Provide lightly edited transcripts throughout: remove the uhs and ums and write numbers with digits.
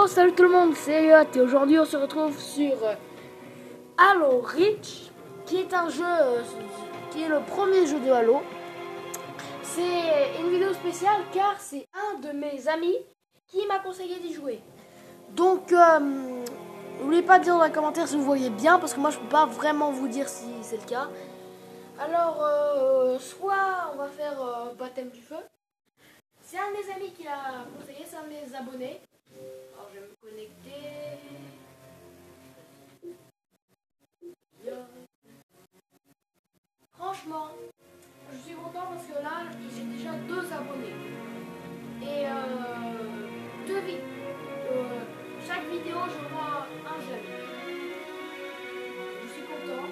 Yo, salut tout le monde, c'est Elliot et aujourd'hui on se retrouve sur Halo Reach, qui est un jeu, qui est le premier jeu de Halo. C'est une vidéo spéciale car c'est un de mes amis qui m'a conseillé d'y jouer. Donc, n'oubliez pas de dire dans les commentaires si vous voyez bien, parce que moi je peux pas vraiment vous dire si c'est le cas. Alors, soit on va faire baptême du feu. C'est un de mes amis qui l'a conseillé, c'est un de mes abonnés. Alors je vais me connecter. Franchement, je suis content parce que là, j'ai déjà 2 abonnés. Et chaque vidéo, je vois un j'aime. Je suis content.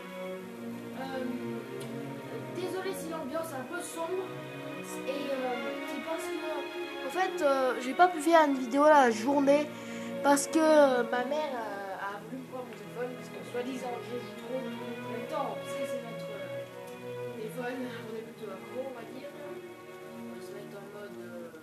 Désolé si l'ambiance est un peu sombre. Et c'est parce que, en fait, j'ai pas pu faire une vidéo la journée parce que ma mère a voulu me prendre mon téléphone parce que soi-disant je joue trop. En même temps, c'est notre téléphone, on est plutôt accro, on va dire. On va se mettre en mode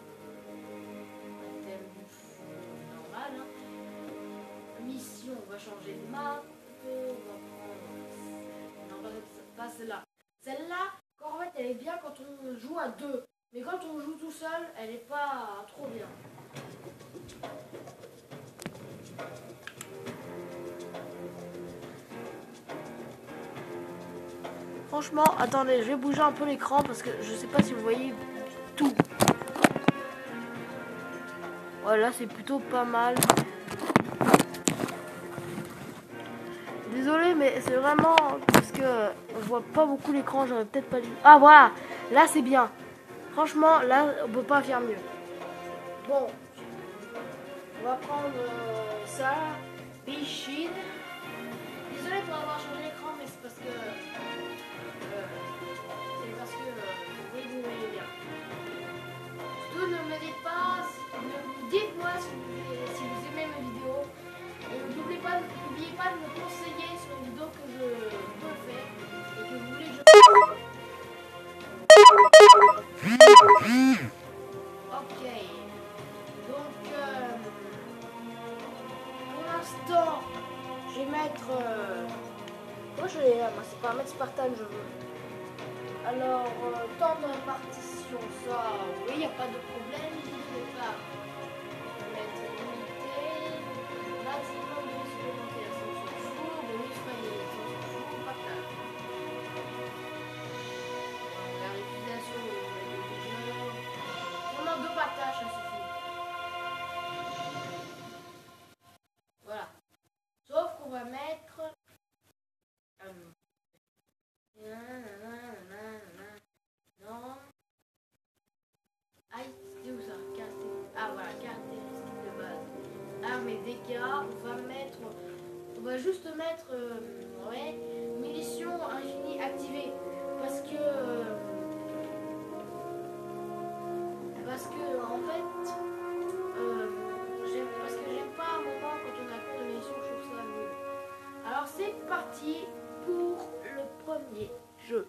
thème normal. Hein. Mission, on va changer de map. On va prendre. Non, pas celle-là. Celle-là, en fait, elle est bien quand on joue à 2. Mais quand on joue tout seul, elle est pas trop bien. Franchement, attendez, je vais bouger un peu l'écran parce que je sais pas si vous voyez tout. Voilà, c'est plutôt pas mal. Désolé, mais c'est vraiment parce que on voit pas beaucoup l'écran, j'aurais peut-être pas dû. Ah voilà, là c'est bien. Franchement, là on peut pas faire mieux. Bon, on va prendre ça, Bichid. Désolé pour avoir changé l'écran, mais c'est parce que vous voyez bien. Surtout ne me dites pas, dites-moi si vous aimez mes vidéos. Et n'oubliez pas de me conseiller sur une vidéo que je peux faire et que vous voulez que je Ok. Donc pour l'instant, je vais mettre. Moi je vais. Moi c'est pas mettre Spartan, je veux. Alors, temps de répartition, ça, oui, il n'y a pas de problème. Je vais pas mettre unité, maximum de vie supplémentaire, ça on s'en fout, bonus panier, ça on s'en fout, partage. La réutilisation de joueurs, vraiment 2 partages, ça suffit. Voilà. Sauf qu'on va mettre. Non. Aïe, c'était où ça? Ah voilà, caractéristiques de base. Armes et dégâts, on va juste mettre ouais, munitions infinies activées. Parce que en fait j'aime pas un moment quand on a court de munitions, je trouve ça nul. Alors c'est parti pour le premier jeu.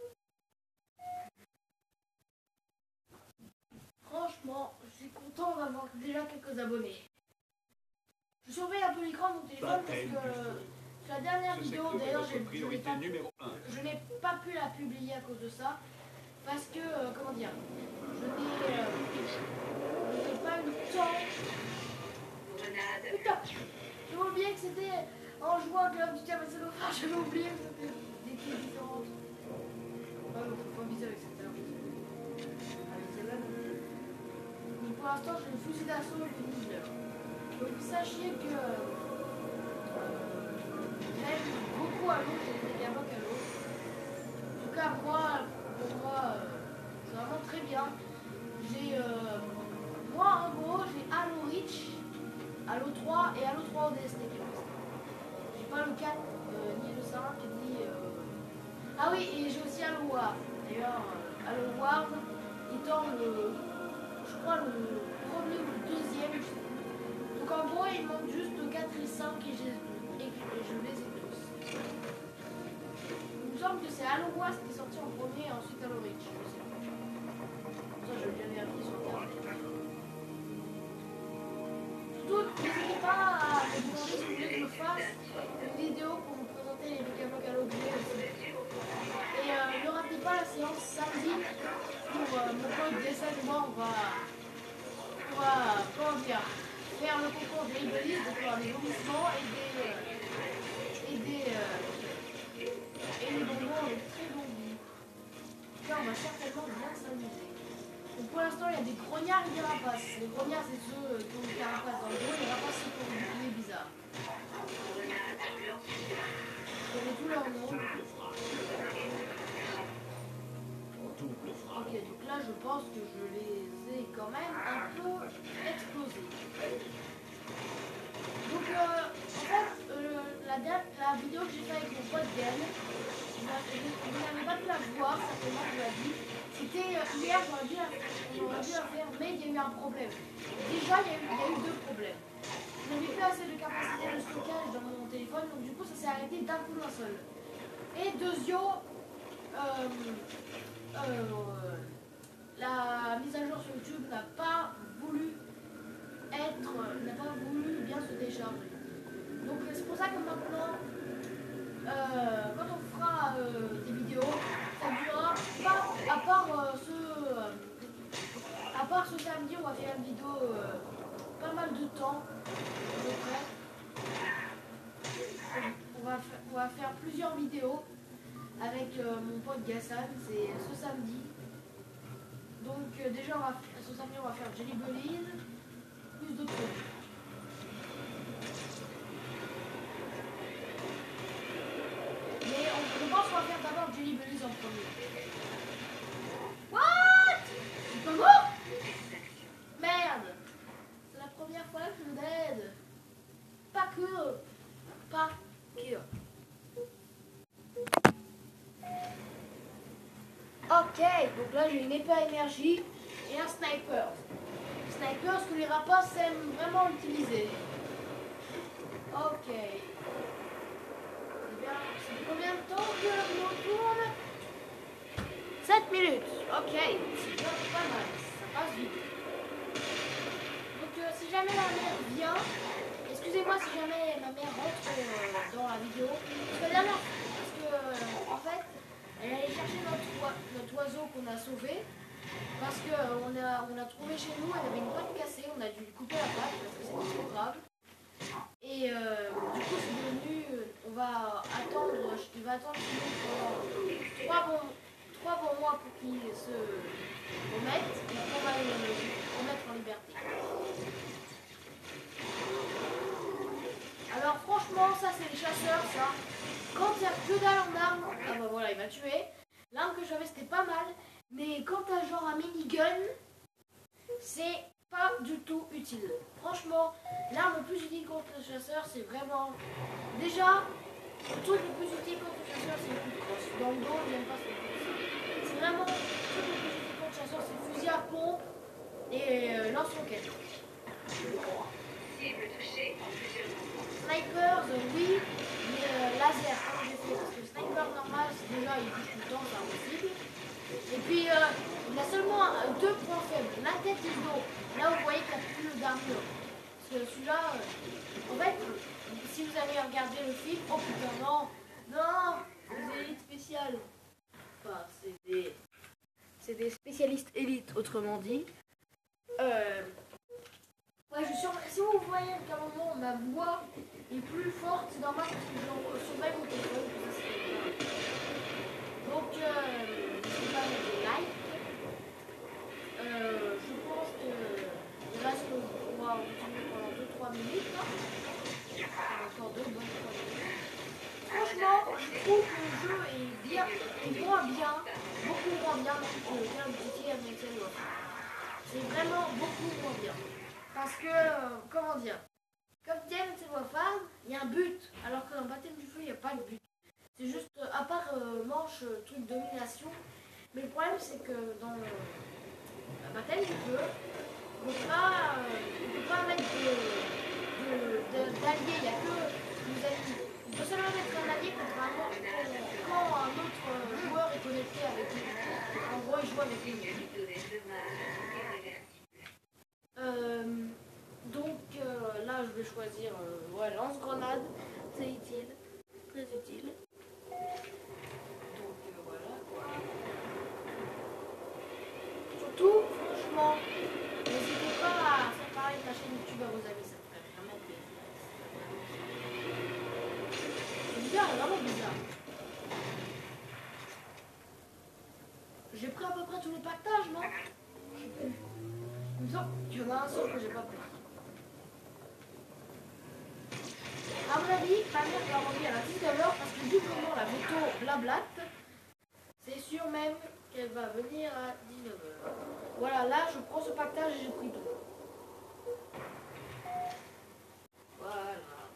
Franchement, je suis content d'avoir déjà quelques abonnés. Je surveille un peu l'écran de mon téléphone parce que sur la dernière vidéo, d'ailleurs, je n'ai pas pu la publier à cause de ça. Parce que, comment dire, je n'ai pas eu le temps. Putain, j'ai oublié que c'était en jouant à Call of Duty avec Xenophage, j'avais oublié que c'était des clés différentes. Ouais, mais faut pas viser avec cette arme. Avec celle-là, donc pour l'instant, j'ai une fusil d'assaut et une mineur. Donc sachez que j'aime beaucoup Halo, j'ai été gamin qu'Halo. En tout cas, pour moi, c'est vraiment très bien. J'ai, moi en gros, j'ai Halo Reach, Halo 3 et Halo 3 ODST qui restent. J'ai pas le 4, ni le 5, ni... Ah oui, et j'ai aussi Halo War. D'ailleurs, Halo War étant je crois le premier ou le deuxième. Donc en gros, il manque juste le 4 et le 5 et je les ai tous. Il me semble que c'est Halo War qui est sorti en premier et ensuite Halo Reach. Je sais pas. Ça, je viens vérifier sur Internet. moi, comment dire, faire le concours des Iblis, donc avoir des vomissements et des bonbons avec très bon goût. Là, on va certainement bien s'amuser. Donc pour l'instant, il y a des grognards et des rapaces. Les grognards, c'est ceux qui ont des carapaces dans le dos, les rapaces, c'est pour des boucliers bizarres. Je connais tous leurs noms. Ok, donc là, je pense que je les ai quand même un peu explosés. Donc, en fait, la vidéo que j'ai faite avec mon pote Ben, vous n'avez pas pu la voir, certainement, je l'ai dit. C'était hier, on aurait dû la faire, mais il y a eu un problème. Déjà, il y a eu deux problèmes. Je n'avais plus assez de capacité de stockage dans mon téléphone, donc du coup, ça s'est arrêté d'un coup d'un seul. Et deuxièmement, la mise à jour sur YouTube n'a pas voulu bien se décharger. Donc c'est pour ça que maintenant, quand on fera des vidéos, ça durera pas, à part ce samedi, on va faire une vidéo pas mal de temps, à peu près. On va faire plusieurs vidéos avec mon pote Gassan, c'est ce samedi. Donc déjà, ce samedi, on va faire Jelly Bellies, plus d'autres trucs. Mais je pense qu'on va faire d'abord Jelly Bellies en premier. What? C'est pas mort? Merde! C'est la première fois que je m'aide. Pas que. Ok, donc là j'ai une épée à énergie et un sniper. Sniper, ce que les rapaces aiment vraiment utiliser. Ok. Eh bien, c'est combien de temps que l'on tourne? 7 minutes. Ok, c'est bien pas mal, ça passe vite. Donc si jamais ma mère vient, excusez-moi si jamais ma mère rentre dans la vidéo, parce que en fait, elle allait chercher notre oiseau qu'on a sauvé, parce qu'on a trouvé chez nous, elle avait une patte cassée, on a dû lui couper la patte parce que c'était trop grave. Et du coup c'est devenu, il va attendre chez nous pendant 3 bons mois pour qu'il se remette, et après on va le remettre en liberté. Alors franchement, ça c'est les chasseurs, ça. Quand il n'y a que dalle en arme, ah bah voilà, il m'a tué. L'arme que j'avais c'était pas mal, mais quand t'as genre un minigun, c'est pas du tout utile. Franchement, l'arme le plus utile contre le chasseur, c'est vraiment... Déjà, le truc le plus utile contre le chasseur, c'est le coup de crosse. Dans le dos, j'aime pas ce coup de crosse. C'est vraiment le truc le plus utile contre le chasseur, c'est fusil à pompe et lance-roquette. Snipers, oui, mais laser, comme j'ai fait, parce que le sniper normal, déjà il bouge tout le temps, c'est impossible. Et puis, il a seulement 2 points faibles, la tête et le dos. Là, vous voyez qu'il n'y a plus d'armure. Parce que celui-là, en fait, si vous avez regardé le film, oh putain, non, les élites spéciales. Enfin, c'est des spécialistes élites, autrement dit. Ouais, si vous voyez qu'à un moment ma voix est plus forte, c'est normal parce que je surveille mon téléphone. Donc, n'hésitez pas à mettre des likes. Je pense qu'il reste on va continuer pendant 2-3 minutes. Là. Encore 2 bonnes 3 minutes. Franchement, je trouve que le jeu est moins bien, beaucoup moins bien que Call of Duty Advanced Warfare. C'est vraiment beaucoup moins bien. Parce que, comment dire, comme Advanced Warfare, il y a un but, alors que dans Baptême du Feu, il n'y a pas de but. C'est juste, à part manche, truc domination. Mais le problème, c'est que dans Baptême du Feu, on ne peut pas mettre d'alliés, il n'y a que nos alliés. On peut seulement mettre un allié quand un autre joueur est connecté avec nous. En gros, il joue avec nous. Donc là, je vais choisir lance-grenade. C'est utile, très utile. Donc voilà. Surtout, franchement, franchement, n'hésitez pas à faire parler de ma chaîne YouTube à vos amis, ça me ferait vraiment plaisir. C'est bizarre, vraiment bizarre. J'ai pris à peu près tous les pactages, non? Je sais plus. Il me semble qu'il y en a un seul que j'ai pas pris. À mon avis, ma mère va revenir à 19h parce que vu comment la moto blablate, c'est sûr même qu'elle va venir à 19h. Voilà, là je prends ce pactage et j'ai pris tout. Voilà,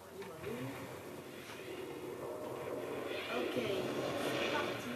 ok, c'est parti.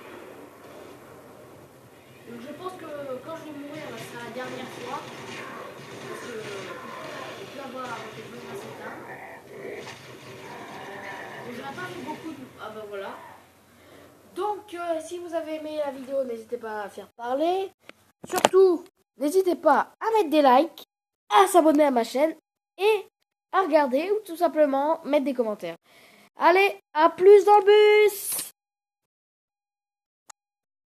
Donc je pense que quand je vais mourir, ça sera la dernière fois. Parce que je peux avoir avec les jours à s'éteindre. Je n'ai pas fait beaucoup de... Ah ben voilà. Donc si vous avez aimé la vidéo, n'hésitez pas à faire parler. Surtout, n'hésitez pas à mettre des likes, à s'abonner à ma chaîne et à regarder ou tout simplement mettre des commentaires. Allez, à plus dans le bus!